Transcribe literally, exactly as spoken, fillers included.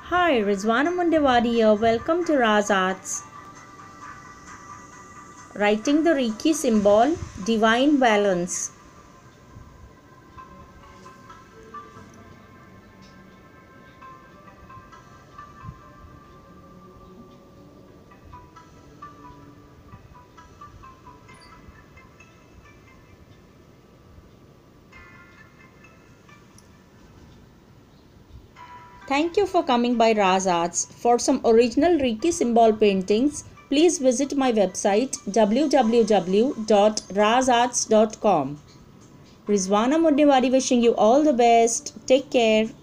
Hi, Rizwana Mundewadi here. Welcome to Raz Arts. Writing the Reiki symbol, Divine Balance. Thank you for coming by Raz Arts. For some original Reiki symbol paintings, please visit my website w w w dot raz arts dot com. Rizwana Mundewadi wishing you all the best. Take care.